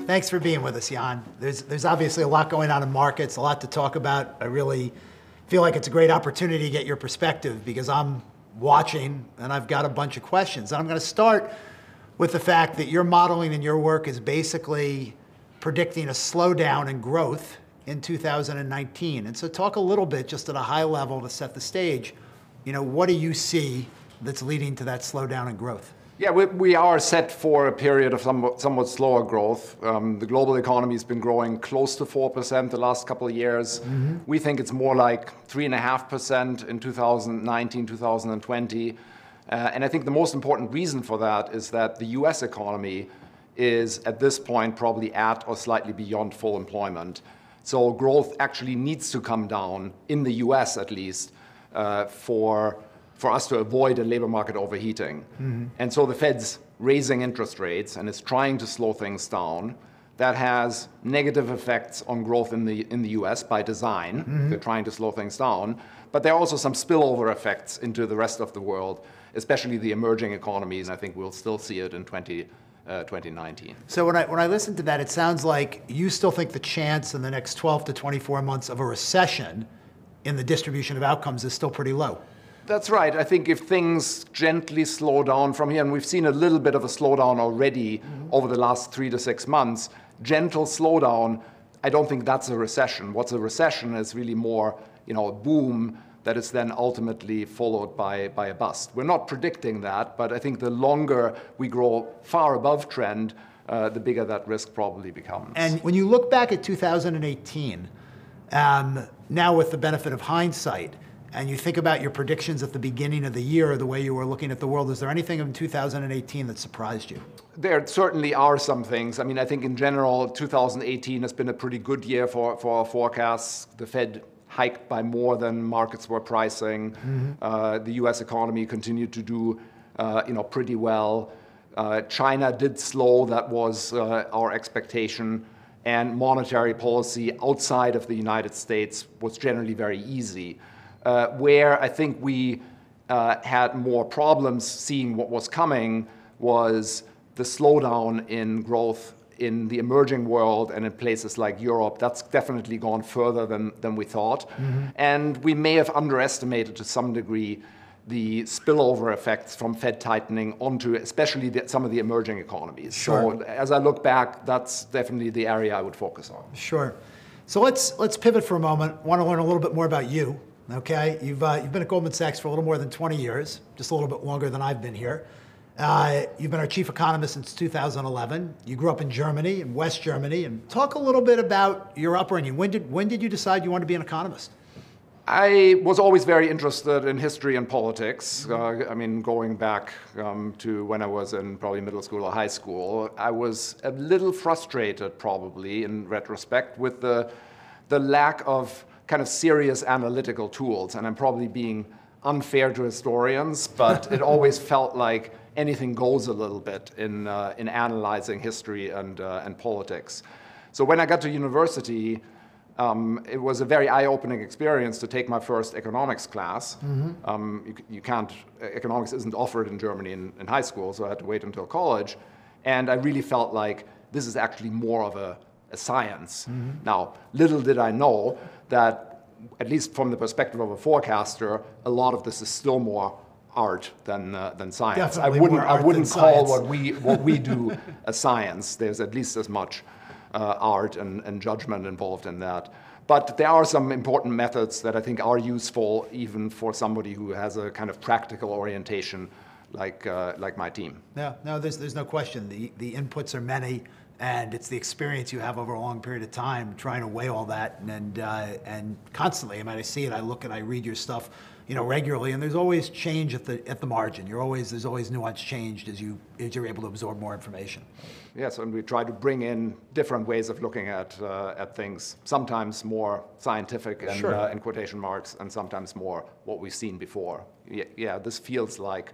Thanks for being with us, Jan. There's obviously a lot going on in markets, a lot to talk about. I really feel like it's a great opportunity to get your perspective because I'm watching and I've got a bunch of questions. And I'm going to start with the fact that your modeling and your work is basically predicting a slowdown in growth in 2019. And so talk a little bit just at a high level to set the stage. What do you see that's leading to that slowdown in growth? Yeah, we are set for a period of somewhat slower growth. The global economy has been growing close to 4% the last couple of years. Mm-hmm. We think it's more like 3.5% in 2019, 2020. And I think the most important reason for that is that the US economy is at this point probably at or slightly beyond full employment. So growth actually needs to come down, in the US at least, for us to avoid a labor market overheating. Mm-hmm. And so the Fed's raising interest rates and is trying to slow things down. That has negative effects on growth in the US by design. Mm-hmm. They're trying to slow things down. But there are also some spillover effects into the rest of the world, especially the emerging economies. I think we'll still see it in 2019. So when I listen to that, it sounds like you still think the chance in the next 12 to 24 months of a recession in the distribution of outcomes is still pretty low. That's right. I think if things gently slow down from here, and we've seen a little bit of a slowdown already over the last 3 to 6 months, gentle slowdown, I don't think that's a recession. What's a recession is really more, a boom that is then ultimately followed by a bust. We're not predicting that, but I think the longer we grow far above trend, the bigger that risk probably becomes. And when you look back at 2018, now with the benefit of hindsight, and you think about your predictions at the beginning of the year, the way you were looking at the world, is there anything in 2018 that surprised you? There certainly are some things. I think in general, 2018 has been a pretty good year for our forecasts. The Fed hiked by more than markets were pricing. Mm-hmm. The US economy continued to do pretty well. China did slow, that was our expectation. And monetary policy outside of the United States was generally very easy. Where I think we had more problems seeing what was coming was the slowdown in growth in the emerging world and in places like Europe. That's definitely gone further than we thought. Mm-hmm. And we may have underestimated to some degree the spillover effects from Fed tightening onto especially some of the emerging economies. Sure. So as I look back, that's definitely the area I would focus on. Sure. So let's pivot for a moment. I want to learn a little bit more about you. Okay, you've been at Goldman Sachs for a little more than 20 years, just a little bit longer than I've been here. You've been our chief economist since 2011. You grew up in Germany, in West Germany, and talk a little bit about your upbringing. When did you decide you wanted to be an economist? I was always very interested in history and politics. Going back to when I was in probably middle school or high school, I was a little frustrated, probably in retrospect, with the lack of kind of serious analytical tools. And I'm probably being unfair to historians, but it always felt like anything goes a little bit in analyzing history and politics. So when I got to university, it was a very eye-opening experience to take my first economics class. Mm-hmm. Economics isn't offered in Germany in high school, so I had to wait until college. And I really felt like this is actually more of a science. Mm-hmm. Now, little did I know that, at least from the perspective of a forecaster, a lot of this is still more art than science. Definitely I wouldn't call what we do a science. There's at least as much art and judgment involved in that. But there are some important methods that I think are useful even for somebody who has a kind of practical orientation like my team. Yeah, no, there's no question. The inputs are many. And it's the experience you have over a long period of time trying to weigh all that, and constantly. I see it. I look and I read your stuff, regularly, and there's always change at the margin. There's always nuance changed as you're able to absorb more information. Yes, and we try to bring in different ways of looking at things. Sometimes more scientific and Sure. In quotation marks, and sometimes more what we've seen before. Yeah, this feels like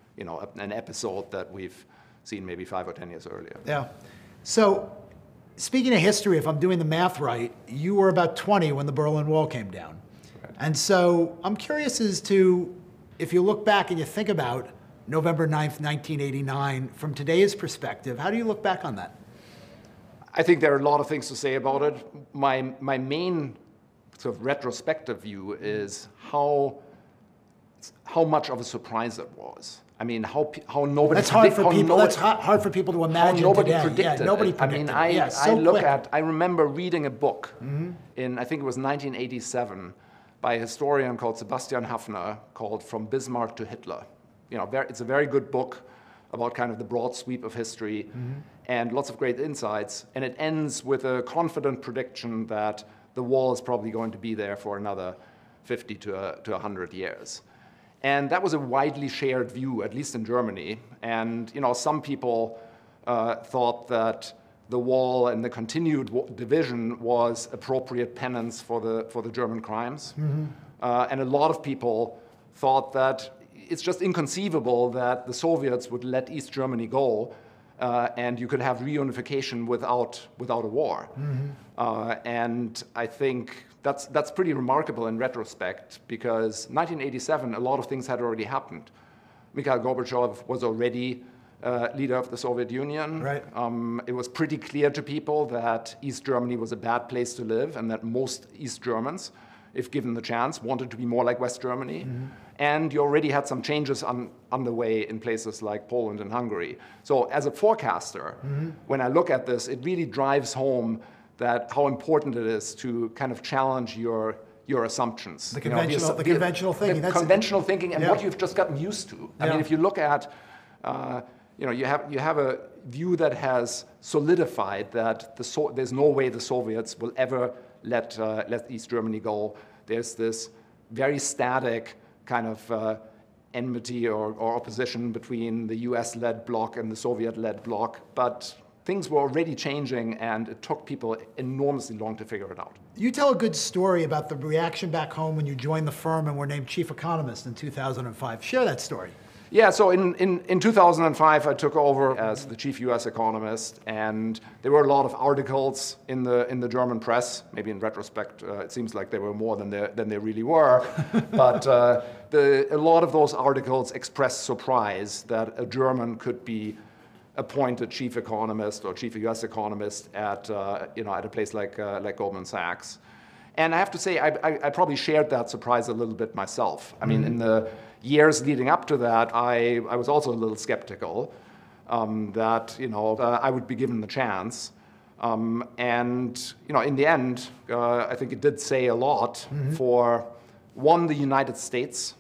an episode that we've seen maybe 5 or 10 years earlier. Yeah. So, speaking of history, if I'm doing the math right, you were about 20 when the Berlin Wall came down. Right. And so I'm curious as to, if you look back and you think about November 9th, 1989, from today's perspective, how do you look back on that? I think there are a lot of things to say about it. My main sort of retrospective view is how much of a surprise it was. I mean, how nobody. That's hard for people. That's hard for people to imagine. Nobody today. predicted. Yeah, nobody it. predicted. I mean, yeah, so I look quick. at. I remember reading a book in I think it was 1987 by a historian called Sebastian Haffner called "From Bismarck to Hitler." It's a very good book about kind of the broad sweep of history and lots of great insights. And it ends with a confident prediction that the wall is probably going to be there for another 50 to 100 years. And that was a widely shared view, at least in Germany. And some people thought that the wall and the continued division was appropriate penance for the German crimes. And a lot of people thought that it's just inconceivable that the Soviets would let East Germany go and you could have reunification without a war. And I think that's pretty remarkable in retrospect, because 1987, a lot of things had already happened. Mikhail Gorbachev was already leader of the Soviet Union. Right. It was pretty clear to people that East Germany was a bad place to live, and that most East Germans, if given the chance, wanted to be more like West Germany. And you already had some changes underway in places like Poland and Hungary. So as a forecaster, when I look at this, it really drives home that how important it is to kind of challenge your assumptions. The conventional thinking. The conventional thinking and yeah. what you've just gotten used to. I mean, if you look at, you have a view that has solidified that there's no way the Soviets will ever let East Germany go. There's this very static kind of enmity or opposition between the US-led bloc and the Soviet-led bloc, but things were already changing, and it took people enormously long to figure it out. You tell a good story about the reaction back home when you joined the firm and were named chief economist in 2005. Share that story. Yeah, so in 2005, I took over as the chief U.S. economist, and there were a lot of articles in the German press. Maybe in retrospect, it seems like there were more than there really were. But a lot of those articles expressed surprise that a German could be appointed chief economist or chief U.S. economist at a place like Goldman Sachs. And I have to say, I probably shared that surprise a little bit myself. I mean, in the years leading up to that, I was also a little skeptical that I would be given the chance. And in the end, I think it did say a lot for, one, the United States,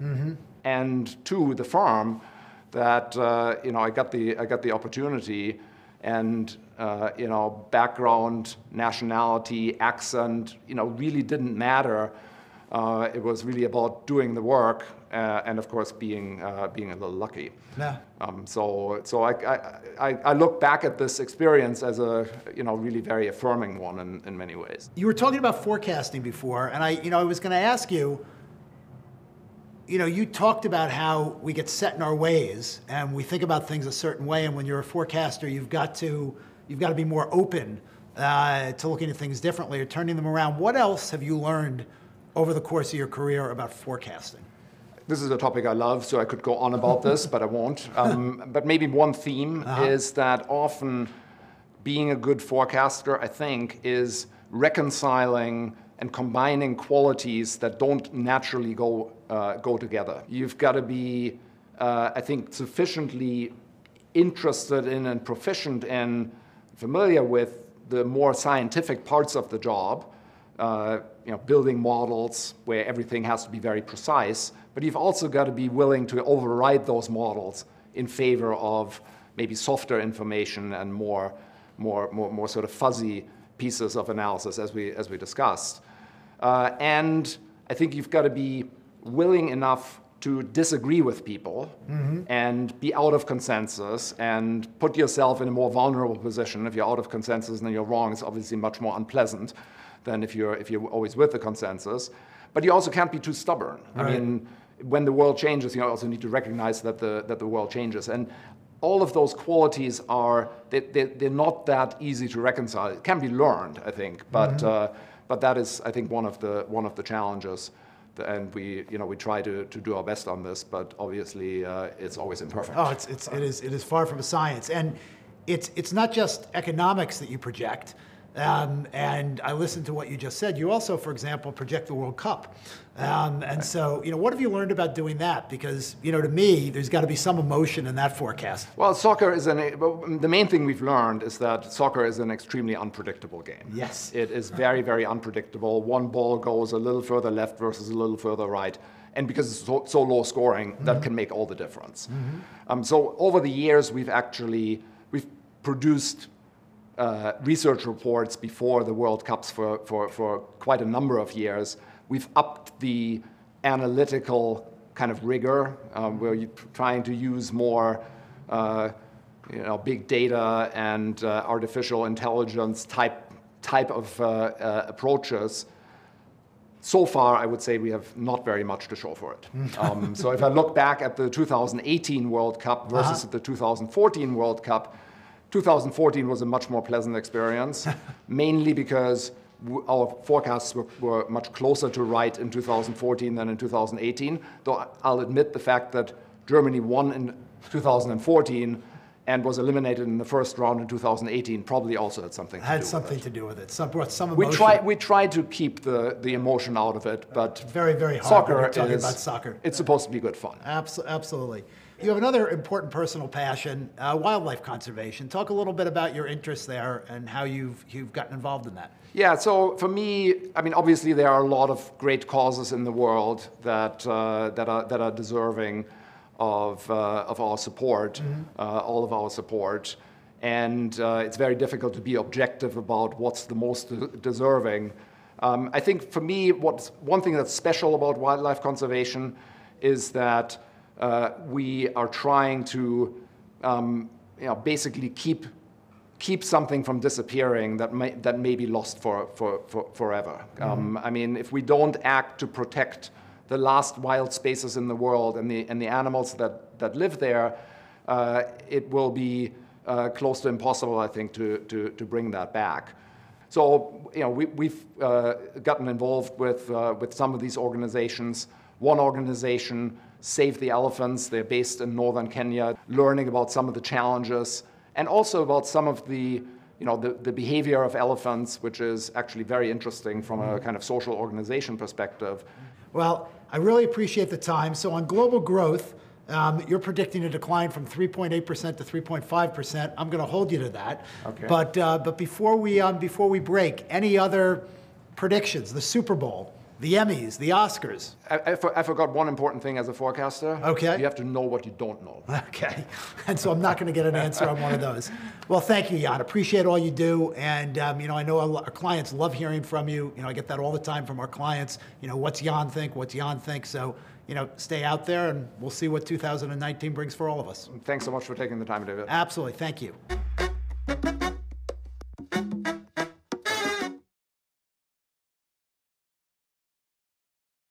and two, the firm, that I got the opportunity, and background, nationality, accent, really didn't matter. It was really about doing the work, and of course being a little lucky. Yeah. So I look back at this experience as a really very affirming one in many ways. You were talking about forecasting before, and I was going to ask you. You talked about how we get set in our ways and we think about things a certain way, and when you're a forecaster, you've got to be more open to looking at things differently or turning them around. What else have you learned over the course of your career about forecasting? This is a topic I love, so I could go on about this, but I won't. But maybe one theme is that often being a good forecaster, I think, is reconciling and combining qualities that don't naturally go together. You've got to be, I think, sufficiently interested in and proficient in, familiar with the more scientific parts of the job, building models where everything has to be very precise, but you've also got to be willing to override those models in favor of maybe softer information and more sort of fuzzy pieces of analysis, as we discussed. And I think you've got to be willing enough to disagree with people and be out of consensus and put yourself in a more vulnerable position. If you're out of consensus and then you're wrong, it's obviously much more unpleasant than if you're always with the consensus. But you also can't be too stubborn. Right. I mean, when the world changes, you also need to recognize that the world changes. And all of those qualities they're not that easy to reconcile. It can be learned, I think, but that is, I think, one of the challenges, and we try to do our best on this. But obviously, it's always imperfect. Oh, it is far from a science. And it's not just economics that you project. And I listened to what you just said. You also, for example, project the World Cup. And so, what have you learned about doing that? Because, to me, there's got to be some emotion in that forecast. Well, the main thing we've learned is that soccer is an extremely unpredictable game. Yes. It is very, very unpredictable. One ball goes a little further left versus a little further right. And because it's so low scoring, that can make all the difference. So over the years, we've produced research reports before the World Cups for quite a number of years. We've upped the analytical kind of rigor. We're trying to use more big data and artificial intelligence type of approaches. So far, I would say we have not very much to show for it. So if I look back at the 2018 World Cup versus the 2014 World Cup, 2014 was a much more pleasant experience, mainly because our forecasts were much closer to right in 2014 than in 2018, though I'll admit the fact that Germany won in 2014 and was eliminated in the first round in 2018 probably also had something to do with it. Had something to do with it. Brought some emotion. We tried to keep the emotion out of it, but very, very hard soccer when you're talking about soccer. It's supposed to be good fun. Absolutely. You have another important personal passion, wildlife conservation. Talk a little bit about your interest there and how you've gotten involved in that. Yeah, so for me, obviously there are a lot of great causes in the world that are deserving of our support, all of our support, and it's very difficult to be objective about what's the most deserving. I think for me, one thing that's special about wildlife conservation is that we are trying to basically keep something from disappearing that may be lost forever. If we don't act to protect the last wild spaces in the world and the animals that live there, it will be close to impossible, I think, to bring that back. So we've gotten involved with some of these organizations. One organization, Save the Elephants, they're based in northern Kenya, learning about some of the challenges and also about some of the behavior of elephants, which is actually very interesting from a kind of social organization perspective. Well, I really appreciate the time. So on global growth, you're predicting a decline from 3.8% to 3.5%. I'm going to hold you to that. Okay. But before we break, any other predictions? The Super Bowl, the Emmys, the Oscars. I forgot one important thing as a forecaster. Okay. You have to know what you don't know. Okay. And so I'm not going to get an answer on one of those. Well, thank you, Jan. Appreciate all you do. And, I know our clients love hearing from you. I get that all the time from our clients. What's Jan think? What's Jan think? So, stay out there and we'll see what 2019 brings for all of us. Thanks so much for taking the time, David. Absolutely. Thank you.